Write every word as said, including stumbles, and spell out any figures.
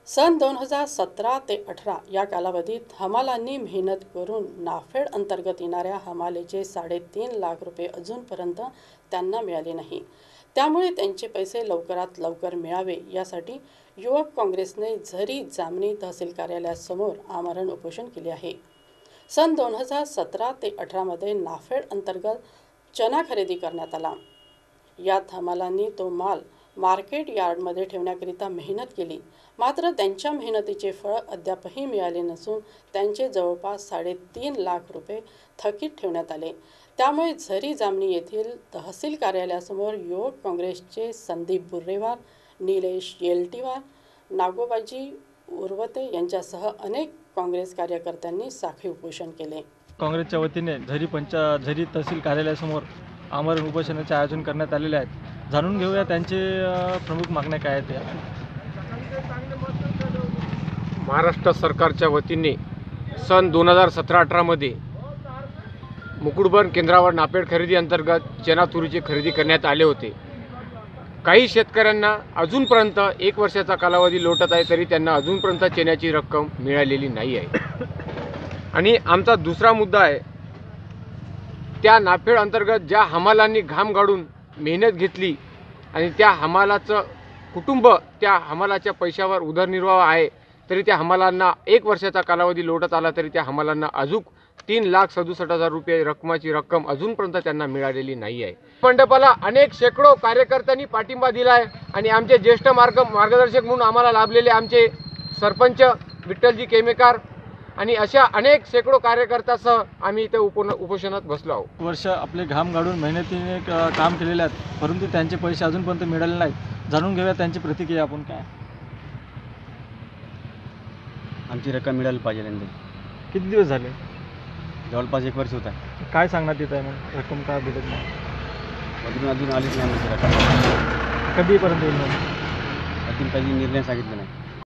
सन दोन हजार सतरा ते अठरा या कालावधीत हमालांनी मेहनत करून नाफेड अंतर्गत येणाऱ्या हमालीचे साडेतीन लाख रुपये अजूनपर्यंत त्यांना मिळाले नाही। त्यामुळे त्यांचे पैसे लवकरात लवकर मिळावे यासाठी युवक काँग्रेसने झरी जामणी तहसील कार्यालयासमोर आमरण उपोषण केले आहे। सन दोन हजार सतरा ते अठरामध्ये नाफेड अंतर्गत चना खरेदी करण्यात आला। यात हमालांनी तो माल मार्केट यार्डमध्ये ठेवण्याकरिता मेहनत केली, मात्र त्यांच्या मेहनतीचे फळ अद्यापही मिळाले नसून त्यांचे जवळपास साडेतीन लाख रुपये थकीत ठेवण्यात आले। त्यामुळे झरी जामणी येथील तहसील कार्यालयासमोर युवक काँग्रेसचे संदीप बुर्रेवार, निलेश येलटीवार, नागोबाजी उर्वते यांच्यासह अनेक काँग्रेस कार्यकर्त्यांनी साखळी उपोषण केले। काँग्रेसच्या वतीने झरी पंचा झरी तहसील कार्यालयासमोर आमरण उपोषणाचे आयोजन करण्यात आलेले आहे। जाणून घेऊया त्यांचे प्रमुख मागण्या काय आहेत। महाराष्ट्र सरकारच्या वतीने सन दोन हजार सतरा अठरामध्ये मुकुटबन केंद्रावर नाफेड खरेदी अंतर्गत चना तुरीची खरेदी करण्यात आले होते। काही शेतकऱ्यांना अजूनपर्यंत एक वर्षाचा कालावधी लोटत आहे, तरी त्यांना अजूनपर्यंत चण्याची रक्कम मिळालेली नाही आहे। आणि आमचा दुसरा मुद्दा आहे, त्या नाफेड अंतर्गत ज्या हमालांनी घाम गाडून मेहनत घेतली आणि त्या हमालाचं कुटुंब त्या हमालाच्या पैशावर उदरनिर्वाह आहे, तरी त्या हमालांना एक वर्षाचा कालावधी लोटत आला तरी त्या हमालांना अजून तीन लाख सदुसष्ट हजार रुपये रकमाची रक्कम अजूनपर्यंत त्यांना मिळालेली नाही आहे। मंडपाला अनेक शेकडो कार्यकर्त्यांनी पाठिंबा दिला आहे आणि आमचे ज्येष्ठ मार्ग मार्गदर्शक म्हणून आम्हाला लाभलेले आमचे सरपंच विठ्ठलजी केमेकर आणि अशा अनेक शेकडो कार्यकर्त्यासह आम्ही इथे उप उपोषणात बसलो आहोत। वर्ष आपले घाम गाडून मेहनतीने काम केलेले आहेत, परंतु त्यांचे पैसे अजूनपर्यंत मिळाले नाहीत। जाणून घेऊया त्यांची प्रतिक्रिया आपण काय। आमची रक्कम मिळाली पाहिजे त्यांनी। किती दिवस झाले? जवळपास एक वर्ष होता। काय सांगण्यात येत आहे मग रक्कम का भेटत नाही? अजून अजून आलीच नाही आमची रक्कम। कधीपर्यंत येईल? अजून काही निर्णय सांगितलं नाही।